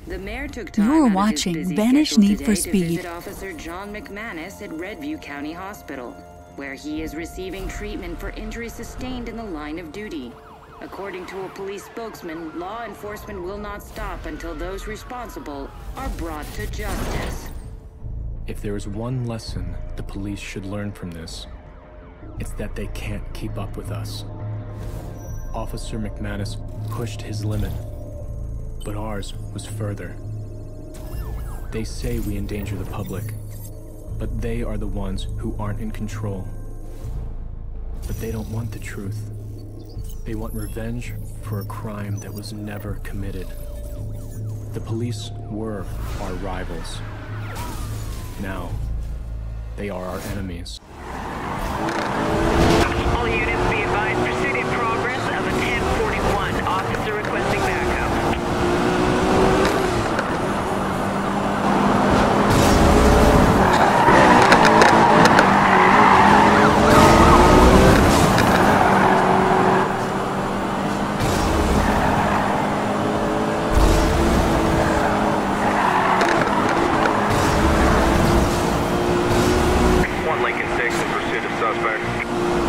The mayor took time You're out of his watching busy Vanish schedule Need today for to Speed. visit Officer John McManus at Redview County Hospital, where he is receiving treatment for injuries sustained in the line of duty. According to a police spokesman, law enforcement will not stop until those responsible are brought to justice. If there is one lesson the police should learn from this, it's that they can't keep up with us. Officer McManus pushed his limit, but ours was further. They say we endanger the public, but they are the ones who aren't in control. But they don't want the truth. They want revenge for a crime that was never committed. The police were our rivals. Now, they are our enemies. All units be advised, pursuit in progress of a 1041. Officer requesting backup. Lincoln 6 in pursuit of suspect.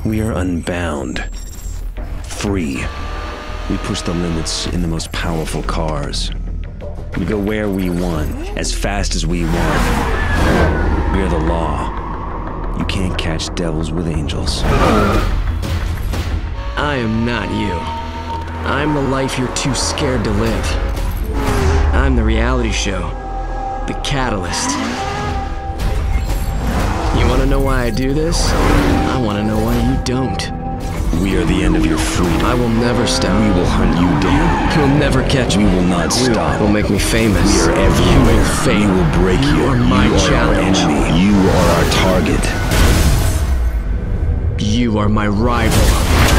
We are unbound. Free. We push the limits in the most powerful cars. We go where we want, as fast as we want. We are the law. You can't catch devils with angels. I am not you. I'm the life you're too scared to live. I'm the reality show. The catalyst. You want to know why I do this? I want to know why you don't. We are the end of your freedom. I will never stop. We will hunt you down. You'll never catch me. We will not stop. Will make me famous. We are everywhere. You will fail. We will break you. You are my challenge. Our enemy. You are our target. You are my rival.